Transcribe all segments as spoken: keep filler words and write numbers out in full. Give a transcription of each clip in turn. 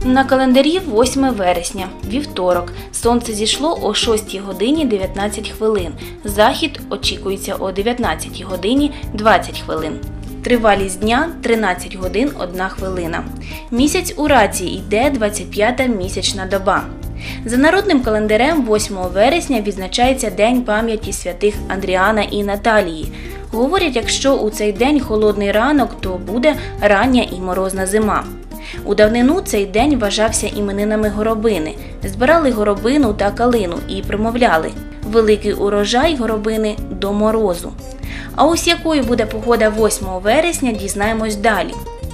На календарі восьме вересня, вівторок. Сонце зійшло о шостій годині дев'ятнадцять хвилин. Захід очікується о дев'ятнадцятій годині двадцять хвилин. Тривалість дня – тринадцять годин одна хвилина. Місяць у Раці йде двадцять п'ята місячна доба. За народним календарем восьмого вересня відзначається День пам'яті святих Андріана і Наталії. Говорять, якщо у цей день холодний ранок, то буде рання і морозна зима. У давнину цей день вважався іменинами горобини. Збирали горобину та калину і промовляли «Великий урожай горобини до морозу». А ось якою буде погода восьмого вересня, дізнаємось далі.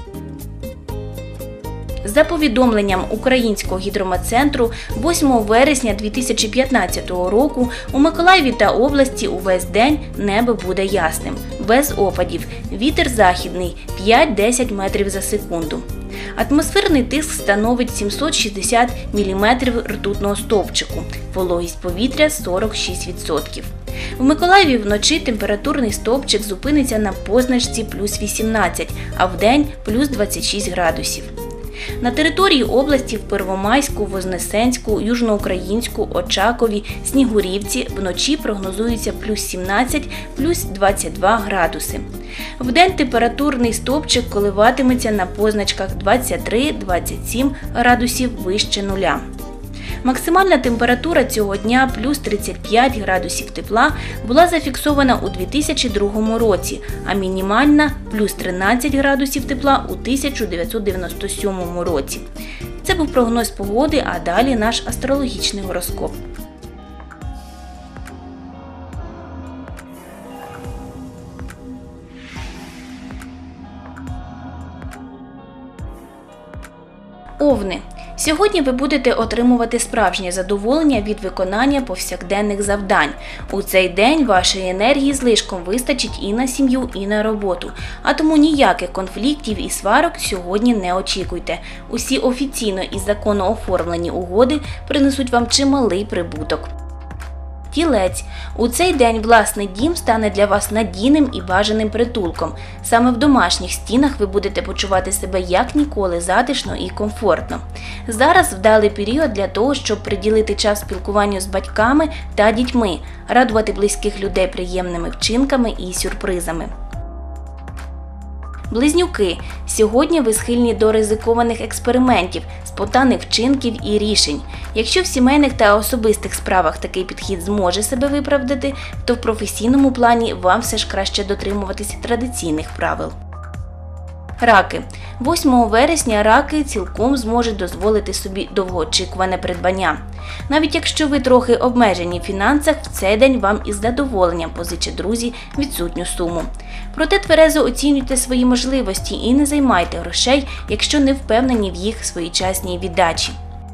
За повідомленням Українського гідрометцентру, восьмого вересня дві тисячі п'ятнадцятого року у Миколаєві та області увесь день небо буде ясним, без опадів, вітер західний п'ять-десять метрів за секунду. Атмосферний тиск становить сімсот шістдесят міліметрів ртутного стовпчику, вологість повітря сорок шість відсотків. В Миколаєві вночі температурний стовпчик зупиниться на позначці плюс вісімнадцять, а вдень плюс двадцять шість градусів. На території області в Первомайську, Вознесенську, Южноукраїнську, Очакові, Снігурівці вночі прогнозується плюс сімнадцять, плюс двадцять два градуси. Вдень температурний стовпчик коливатиметься на позначках двадцять три - двадцять сім градусів вище нуля. Максимальна температура цього дня плюс тридцять п'ять градусів тепла була зафіксована у дві тисячі другому році, а мінімальна плюс тринадцять градусів тепла у тисяча дев'ятсот дев'яносто сьомому році. Це був прогноз погоди, а далі наш астрологічний гороскоп. Овни. Сьогодні ви будете отримувати справжнє задоволення від виконання повсякденних завдань. У цей день вашої енергії злишком вистачить і на сім'ю, і на роботу. А тому ніяких конфліктів і сварок сьогодні не очікуйте. Усі офіційно і законно оформлені угоди принесуть вам чималий прибуток. Тілець. У цей день власний дім стане для вас надійним і бажаним притулком. Саме в домашніх стінах ви будете почувати себе як ніколи затишно і комфортно. Зараз вдалий період для того, щоб приділити час спілкуванню з батьками та дітьми, радувати близьких людей приємними вчинками і сюрпризами. Близнюки. Сьогодні ви схильні до ризикованих експериментів, спонтанних вчинків і рішень. Якщо в сімейних та особистих справах такий підхід зможе себе виправдати, то в професійному плані вам все ж краще дотримуватися традиційних правил. Раки. восьмого вересня раки цілком зможуть дозволити собі довгоочікуване придбання. Навіть якщо ви трохи обмежені в фінансах, в цей день вам із задоволенням позичать друзі відсутню суму. Проте тверезо оцінюйте свої можливості і не займайте грошей, якщо не впевнені в їх своєчасній віддачі.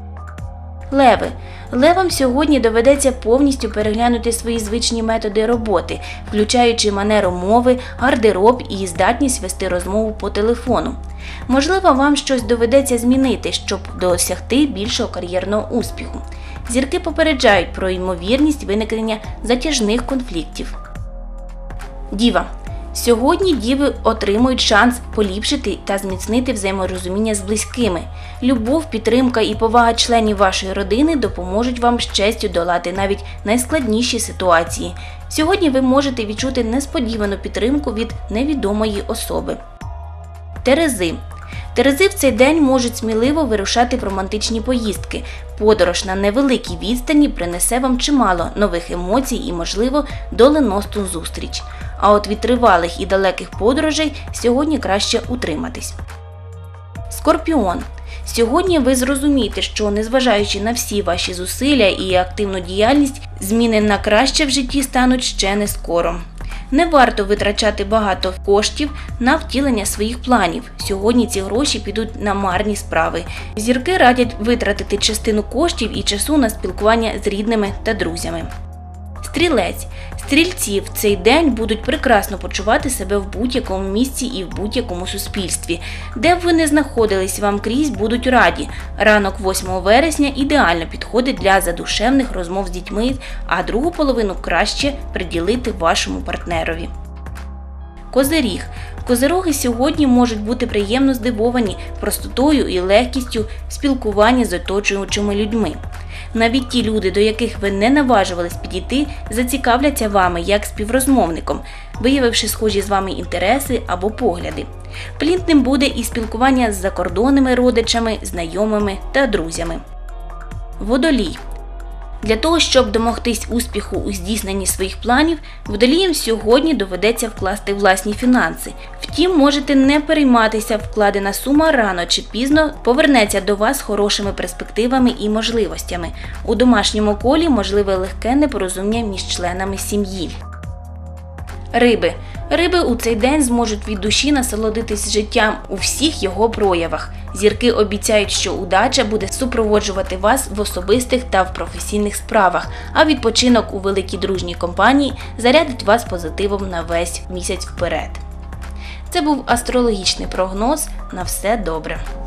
Леви. Левам сьогодні доведеться повністю переглянути свої звичні методи роботи, включаючи манеру мови, гардероб і здатність вести розмову по телефону. Можливо, вам щось доведеться змінити, щоб досягти більшого кар'єрного успіху. Зірки попереджають про ймовірність виникнення затяжних конфліктів. Діва. Сьогодні діви отримують шанс поліпшити та зміцнити взаєморозуміння з близькими. Любов, підтримка і повага членів вашої родини допоможуть вам з честю долати навіть найскладніші ситуації. Сьогодні ви можете відчути несподівану підтримку від невідомої особи. Терези. Терези в цей день можуть сміливо вирушати в романтичні поїздки. Подорож на невеликій відстані принесе вам чимало нових емоцій і, можливо, доленосну зустріч. А от від тривалих і далеких подорожей сьогодні краще утриматись. Скорпіон. Сьогодні ви зрозумієте, що, незважаючи на всі ваші зусилля і активну діяльність, зміни на краще в житті стануть ще не скоро. Не варто витрачати багато коштів на втілення своїх планів. Сьогодні ці гроші підуть на марні справи. Зірки радять витратити частину коштів і часу на спілкування з рідними та друзями. Стрілець. Стрільці в цей день будуть прекрасно почувати себе в будь-якому місці і в будь-якому суспільстві. Де б ви не знаходились, вам крізь будуть раді. Ранок восьмого вересня ідеально підходить для задушевних розмов з дітьми, а другу половину краще приділити вашому партнерові. Козиріг. Козироги сьогодні можуть бути приємно здивовані простотою і легкістю в спілкуванні з оточуючими людьми. Навіть ті люди, до яких ви не наважувались підійти, зацікавляться вами як співрозмовником, виявивши схожі з вами інтереси або погляди. Плідним буде і спілкування з закордонними родичами, знайомими та друзями. Водолій. Для того, щоб домогтись успіху у здійсненні своїх планів, водоліям сьогодні доведеться вкласти власні фінанси. Втім, можете не перейматися, вкладена сума рано чи пізно повернеться до вас хорошими перспективами і можливостями. У домашньому колі можливе легке непорозуміння між членами сім'ї. Риби. Риби у цей день зможуть від душі насолодитись життям у всіх його проявах. Зірки обіцяють, що удача буде супроводжувати вас в особистих та в професійних справах, а відпочинок у великій дружній компанії зарядить вас позитивом на весь місяць вперед. Це був астрологічний прогноз. На все добре!